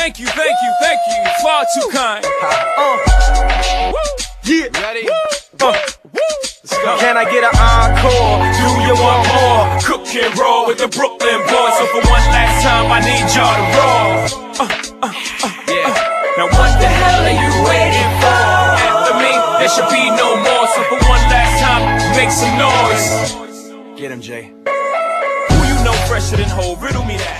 Thank you, far too kind. Yeah. Ready? Let's go. Can I get an encore? Do you want more? Cook and roll with the Brooklyn boys. So for one last time, I need y'all to roll. Yeah. Now what the hell are you waiting for? After me, there should be no more. So for one last time, make some noise. Get him, Jay. Who you know fresher than Ho? Riddle me that.